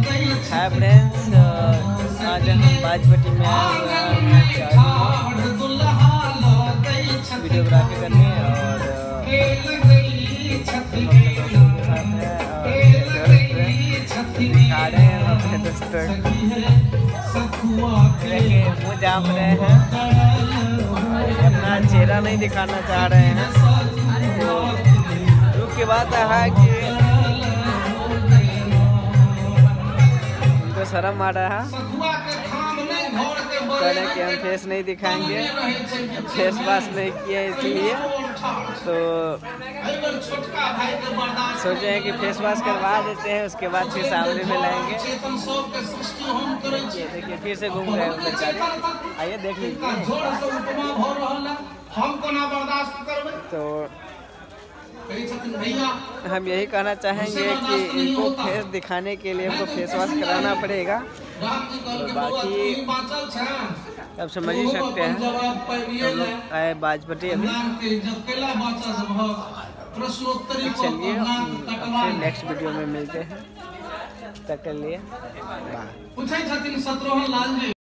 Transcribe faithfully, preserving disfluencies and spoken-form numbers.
Hi friends, आज हम बाजपट्टी में आए हुए हैं वीडियोग्राफी करने और दिखा रहे हैं अपने दोस्तों वो जाप रहे हैं, अपना चेहरा नहीं दिखाना चाह रहे हैं। तो दुख की बात है कि उनको शर्म आ रहा है, कह रहे कि हम फेस नहीं दिखाएंगे, फेस वॉश नहीं किए इसलिए। तो सोचे हैं कि फेस वॉश करवा देते हैं, उसके बाद फिर सामने में लाएंगे। देखिए देखिए फिर से घूम गए उधर का, आइए देख लीजिए। तो हम यही कहना चाहेंगे कि इनको फेस दिखाने के लिए इनको फेस वॉश कराना पड़ेगा। तो बाकी अब समझ ही सकते हैं, हम लोग आए बाजपट्टी अभी। चलिए फिर नेक्स्ट वीडियो में मिलते हैं, तब तक के लिए बाय।